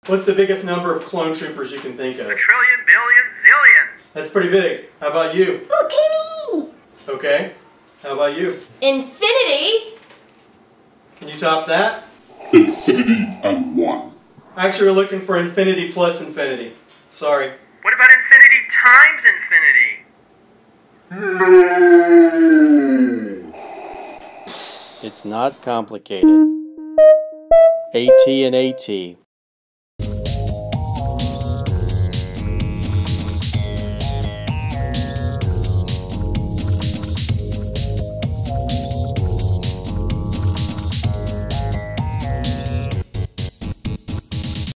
What's the biggest number of clone troopers you can think of? A trillion, billion, zillion. That's pretty big. How about you? Oh, Timmy! Okay. How about you? Infinity? Can you top that? Infinity and 1. Actually, we're looking for infinity plus infinity. Sorry. What about infinity times infinity? No! It's not complicated. AT&T.